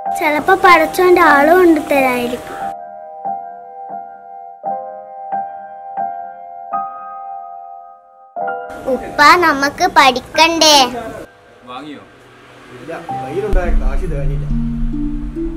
ചിലപ്പോ പടച്ചോന്റെ ആള് കൊണ്ടുതരായിരിക്കും. ഉപ്പ നമുക്ക് പഠിക്കണ്ടേ? വാങ്ങിയോ? ഇല്ല, കയ്യിലുണ്ടായ കാശ് തേഞ്ഞില്ല.